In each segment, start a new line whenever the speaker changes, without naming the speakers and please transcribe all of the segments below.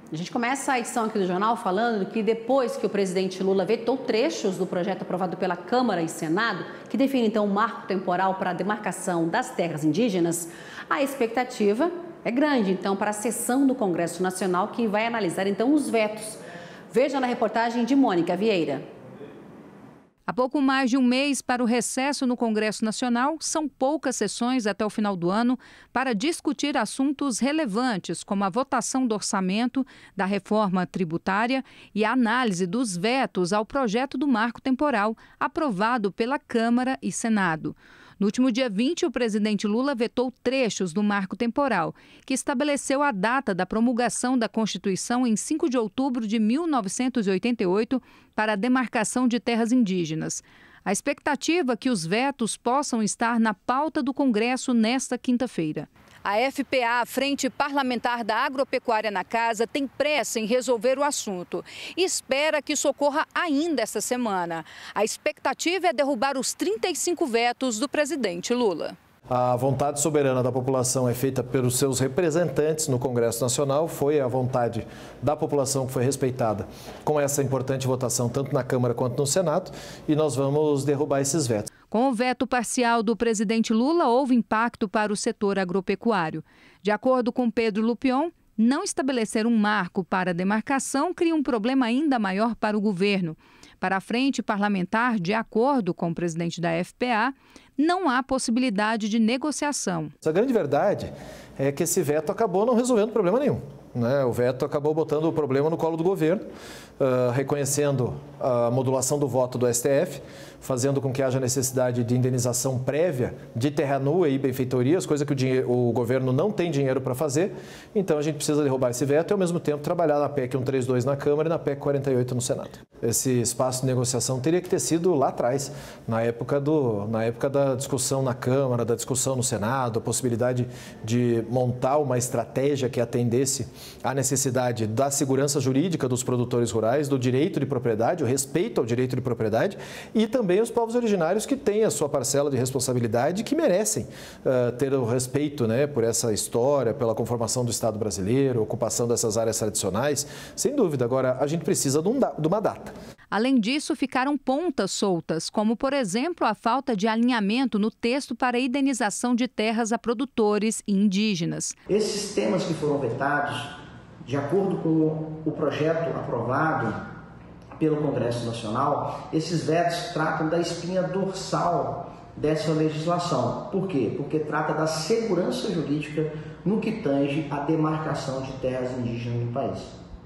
A gente começa a edição aqui do jornal falando que depois que o presidente Lula vetou trechos do projeto aprovado pela Câmara e Senado, que define então um marco temporal para a demarcação das terras indígenas, a expectativa é grande então para a sessão do Congresso Nacional que vai analisar então os vetos. Veja na reportagem de Mônica Vieira.
Há pouco mais de um mês para o recesso no Congresso Nacional, são poucas sessões até o final do ano para discutir assuntos relevantes, como a votação do orçamento, da reforma tributária e a análise dos vetos ao projeto do marco temporal aprovado pela Câmara e Senado. No último dia 20, o presidente Lula vetou trechos do marco temporal, que estabeleceu a data da promulgação da Constituição em 5 de outubro de 1988 para a demarcação de terras indígenas. A expectativa é que os vetos possam estar na pauta do Congresso nesta quinta-feira. A FPA, a Frente Parlamentar da Agropecuária na Casa, tem pressa em resolver o assunto e espera que isso ocorra ainda esta semana. A expectativa é derrubar os 35 vetos do presidente Lula.
A vontade soberana da população é feita pelos seus representantes no Congresso Nacional. Foi a vontade da população que foi respeitada com essa importante votação, tanto na Câmara quanto no Senado, e nós vamos derrubar esses vetos.
Com o veto parcial do presidente Lula, houve impacto para o setor agropecuário. De acordo com Pedro Lupion, não estabelecer um marco para a demarcação cria um problema ainda maior para o governo. Para a Frente Parlamentar, de acordo com o presidente da FPA, não há possibilidade de negociação.
A grande verdade é que esse veto acabou não resolvendo problema nenhum. O veto acabou botando o problema no colo do governo, reconhecendo a modulação do voto do STF, fazendo com que haja necessidade de indenização prévia de terra nua e benfeitorias, coisa que o governo não tem dinheiro para fazer. Então a gente precisa derrubar esse veto e ao mesmo tempo trabalhar na PEC 132 na Câmara e na PEC 48 no Senado. Esse espaço de negociação teria que ter sido lá atrás, na época da discussão na Câmara, da discussão no Senado, a possibilidade de montar uma estratégia que atendesse à necessidade da segurança jurídica dos produtores rurais, do direito de propriedade, o respeito ao direito de propriedade e também os povos originários que têm a sua parcela de responsabilidade e que merecem ter o respeito, por essa história, pela conformação do Estado brasileiro, ocupação dessas áreas tradicionais, sem dúvida. Agora, a gente precisa de uma data.
Além disso, ficaram pontas soltas, como, por exemplo, a falta de alinhamento no texto para a indenização de terras a produtores e indígenas.
Esses temas que foram vetados, de acordo com o projeto aprovado pelo Congresso Nacional, esses vetos tratam da espinha dorsal dessa legislação. Por quê? Porque trata da segurança jurídica no que tange à demarcação de terras indígenas no país.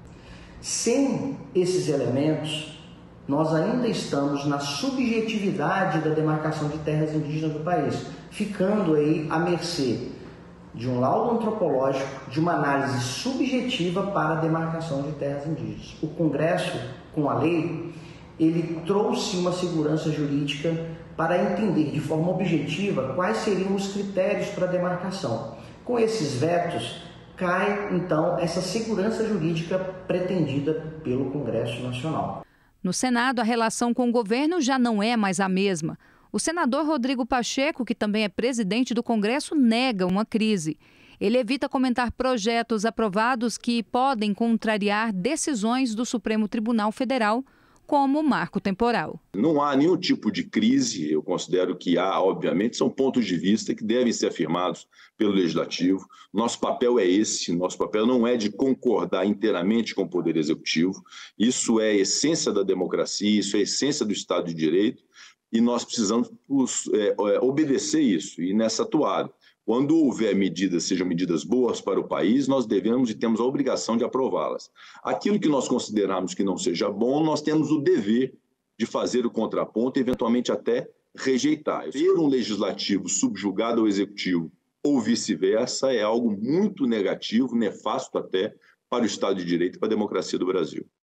Sem esses elementos, nós ainda estamos na subjetividade da demarcação de terras indígenas do país, ficando aí à mercê de um laudo antropológico, de uma análise subjetiva para a demarcação de terras indígenas. O Congresso, com a lei, ele trouxe uma segurança jurídica para entender de forma objetiva quais seriam os critérios para a demarcação. Com esses vetos, cai, então, essa segurança jurídica pretendida pelo Congresso Nacional.
No Senado, a relação com o governo já não é mais a mesma. O senador Rodrigo Pacheco, que também é presidente do Congresso, nega uma crise. Ele evita comentar projetos aprovados que podem contrariar decisões do Supremo Tribunal Federal, como o marco temporal.
Não há nenhum tipo de crise, eu considero que há, obviamente, são pontos de vista que devem ser afirmados pelo Legislativo. Nosso papel é esse, nosso papel não é de concordar inteiramente com o Poder Executivo. Isso é a essência da democracia, isso é a essência do Estado de Direito e nós precisamos obedecer isso e nessa toada. Quando houver medidas, sejam medidas boas para o país, nós devemos e temos a obrigação de aprová-las. Aquilo que nós considerarmos que não seja bom, nós temos o dever de fazer o contraponto e, eventualmente, até rejeitar. Ter um legislativo subjugado ao executivo ou vice-versa é algo muito negativo, nefasto até, para o Estado de Direito e para a democracia do Brasil.